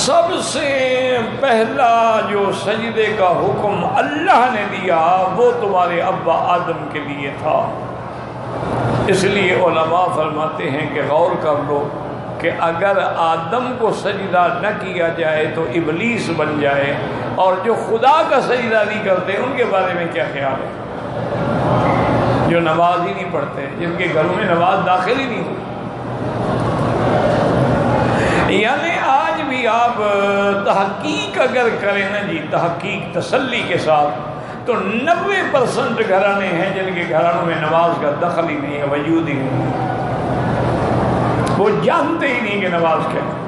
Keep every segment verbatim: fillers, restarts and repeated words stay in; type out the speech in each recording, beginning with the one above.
سب سے پہلا جو سجدے کا حکم اللہ نے دیا وہ تمہارے ابا آدم کے لیے تھا۔ اس لیے علماء فرماتے ہیں کہ غور کر لو کہ اگر آدم کو سجدہ نہ کیا جائے تو ابلیس بن جائے، اور جو خدا کا سجدہ نہیں کرتے ان کے بارے میں کیا خیال ہے؟ جو نماز ہی نہیں پڑھتے، جن کے گھروں میں نماز داخل ہی نہیں ہوئی۔ یعنی آج بھی آپ تحقیق اگر کریں نا جی، تحقیق تسلی کے ساتھ، تو نوے پرسنٹ گھرانے ہیں جن کے گھرانوں میں نماز کا دخل ہی نہیں ہے، وجود ہی نہیں ہے، وہ جانتے ہی نہیں کہ نماز کیا ہے۔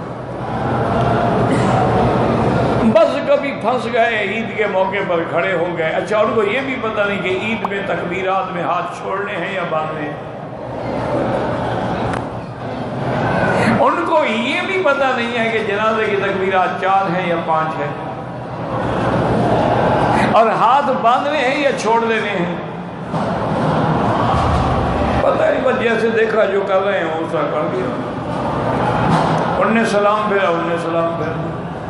بس کبھی پھنس گئے، عید کے موقع پر کھڑے ہو گئے، اچھا ان کو یہ بھی پتہ نہیں کہ عید میں تکبیرات میں ہاتھ چھوڑنے ہیں یا باندھنے ہیں، ان کو یہ بھی پتہ نہیں ہے کہ جنازے کی تکبیرات چار ہیں یا پانچ ہیں، اور ہاتھ باندھنے ہیں یا چھوڑ دینے ہیں، پتہ نہیں، بس جیسے دیکھا جو کر رہے ہیں ویسا کر دیا، انہوں نے سلام پھیرا انہوں نے سلام پھیرا۔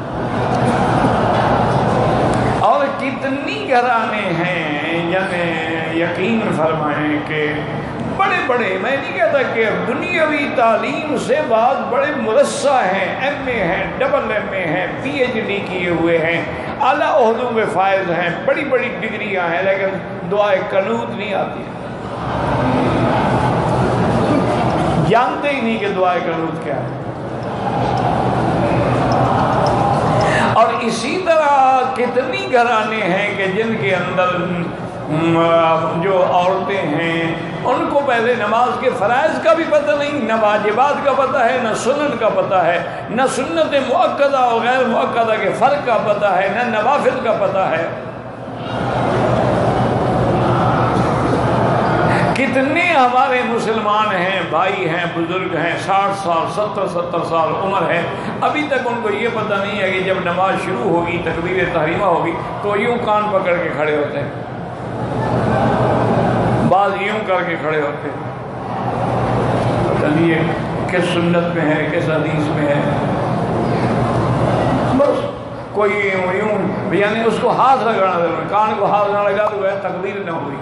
اور کتنی گھرانے ہیں، یعنی یقین فرمائیں کہ بڑے بڑے، میں نہیں کہتا کہ دنیاوی تعلیم سے بعد بڑے مرصع ہیں، ایم اے ہیں، ڈبل ایم اے ہیں، پی ایچ ڈی کیے ہوئے ہیں، اعلیٰ عہدوں میں فائز ہیں، بڑی بڑی ڈگریاں ہیں، لیکن دعائے قنوت نہیں آتی، جانتے ہی نہیں کہ دعائے قنوت کیا ہے۔ اور اسی طرح کتنی گھرانے ہیں کہ جن کے اندر جو عورتیں ہیں ان کو پہلے نماز کے فرائض کا بھی پتہ نہیں، نہ واجبات کا پتہ ہے، نہ سنن کا پتہ ہے، نہ سنت مؤکدہ اور غیر مؤکدہ کے فرق کا پتہ ہے، نہ نوافل کا پتہ ہے۔ کتنے ہمارے مسلمان ہیں، بھائی ہیں، بزرگ ہیں، ساٹھ سال ستر ستر سال عمر ہے، ابھی تک ان کو یہ پتہ نہیں ہے کہ جب نماز شروع ہوگی، تکبیر تحریمہ ہوگی، تو یوں کان پکڑ کے کھڑے ہوتے ہیں، بعض یوں کر کے کھڑے ہوتے ہیں، چلیے کس سنت میں ہے، کس حدیث میں ہے، بس کوئی یوں یوں، یعنی اس کو ہاتھ لگانا ضرور، کان کو ہاتھ نہ لگا تو وہ تکبیر نہ ہوئی۔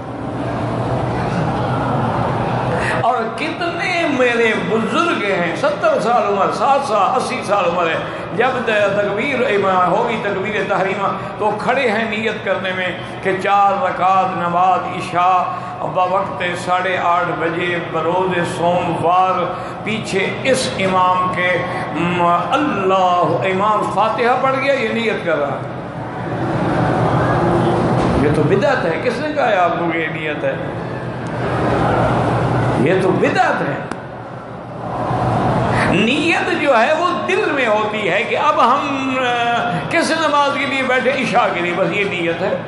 اور کتنے میرے بزرگ ہیں، ستر سال عمر، سات سال اسی سال عمر ہے، جب تکبیر ہوگی تکبیر تحریمہ تو کھڑے ہیں نیت کرنے میں کہ چار رکعت نماز عشاء بوقت ساڑھے آٹھ بجے بروز سوموار پیچھے اس امام کے، اللہ امام فاتحہ پڑھ گیا، یہ نیت کر رہا ہے۔ یہ تو بدعت ہے، کس نے کہا ہے آپ کو یہ نیت ہے؟ یہ تو بدعت ہے۔ نیت جو ہے وہ دل میں ہوتی ہے کہ اب ہم کس نماز کے لیے بیٹھے، عشاء کے لیے، بس یہ نیت ہے۔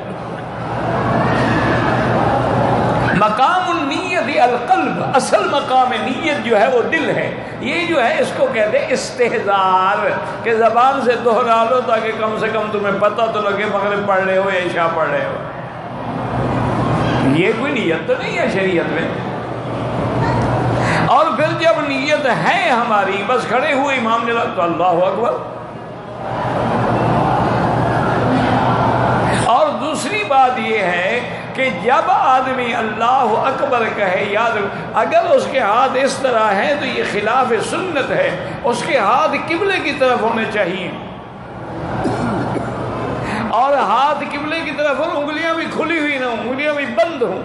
مقام النیت القلب، اصل مقام نیت جو ہے وہ دل ہے، یہ جو ہے اس کو کہتے ہیں استحضار، کہ زبان سے دہرا لو تاکہ کم سے کم تمہیں پتہ تو لگے مغرب پڑھ رہے ہو یا عشاء پڑھ رہے ہو۔ یہ کوئی نیت تو نہیں ہے شریعت میں۔ اور پھر جب نیت ہے ہماری، بس کھڑے ہوئے امام نے لگا تو اللہ اکبر۔ اور دوسری بات یہ ہے کہ جب آدمی اللہ اکبر کہے، یاد اگر اس کے ہاتھ اس طرح ہیں تو یہ خلاف سنت ہے، اس کے ہاتھ قبلے کی طرف ہونے چاہیے، اور ہاتھ قبلے کی طرف ہوں، انگلیاں بھی کھلی ہوئی نہ ہوں، انگلیاں بھی بند ہوں۔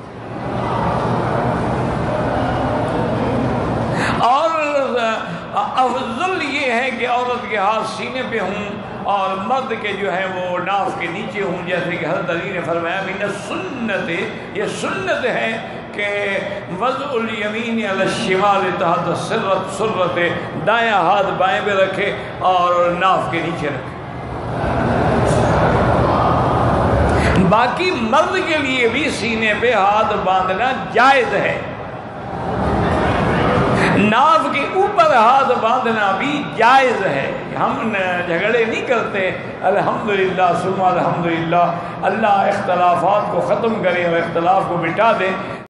اور افضل یہ ہے کہ عورت کے ہاتھ سینے پہ ہوں اور مرد کے جو ہے وہ ناف کے نیچے ہوں، جیسے کہ حضرت علی نے فرمایا من السنت، یہ سنت ہے کہ وضع الیمین علی الشمال تحت سرت سرت، دایاں ہاتھ بائیں پہ رکھے اور ناف کے نیچے رکھے۔ باقی مرد کے لیے بھی سینے پہ ہاتھ باندھنا جائز ہے، ناف کے اوپر ہاتھ باندھنا بھی جائز ہے۔ ہم جھگڑے نہیں کرتے، الحمدللہ ثم الحمدللہ، اللہ اختلافات کو ختم کرے اور اختلاف کو مٹا دے۔